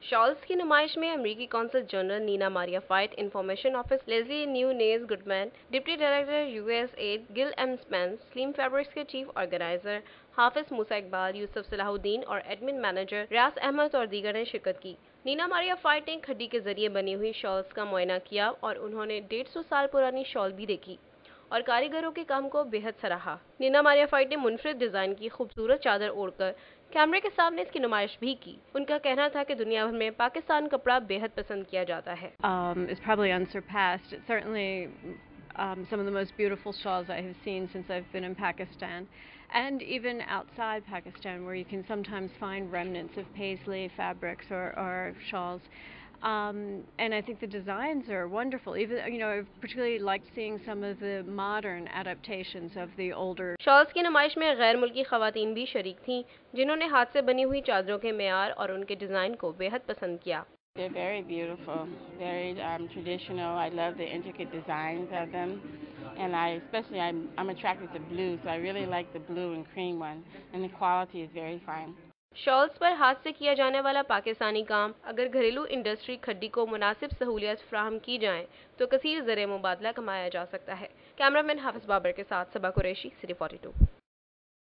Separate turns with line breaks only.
Shawls की नुमाइश में अमेरिकी consul general Nina Maria Fite, information office Leslie Nunez Goodman, deputy director USAID Gil M Spence, स्लीम fabrics के चीफ ऑर्गेनाइजर हाफिज मूसा इकबाल, यूसुफ सलाहुद्दीन और एडमिन मैनेजर रियाज अहमद और दीगर ने शिरकत की। नीना मारिया फाइट ने खड्डी के जरिए बनी हुई शॉल्स का मुआयना किया और उन्होंने 150 साल पुरानी शॉल भी देखी और कारीगरों के काम को बेहद सराहा। नीना मारिया फाइट ने मुनफरिद डिजाइन की खूबसूरत चादर ओढ़कर कैमरे के सामने इसकी नुमाइश भी की। उनका कहना था कि दुनिया भर में पाकिस्तान कपड़ा बेहद पसंद किया जाता है।
Is probably unsurpassed. It's certainly some of the most beautiful shawls I have seen since I've been in Pakistan, and even outside Pakistan, where you can sometimes find remnants of paisley fabrics or shawls. And I think the designs are wonderful. Even, I've particularly liked seeing some of the modern adaptations of the older.
Shawls की नुमाइश में गैर मुल्की खवातीन भी शरीक थीं, जिन्होंने हाथ से बनी हुई चादरों के मेयार और उनके डिजाइन को बेहद पसंद किया।
They're very beautiful, very traditional. I love the intricate designs of them, and I'm attracted to blue, so I really like the blue and cream one, and the quality is very fine.
Shawls पर हाथ से किया जाने वाला पाकिस्तानी काम अगर घरेलू industry खड्डी को मुनासिब सहूलियत फ्राहम की जाए तो कसीर ज़रिए मुबादला कमाया जा सकता है। कैमरामैन हाफिज बाबर के साथ सबा कुरैशी, सिटी 42।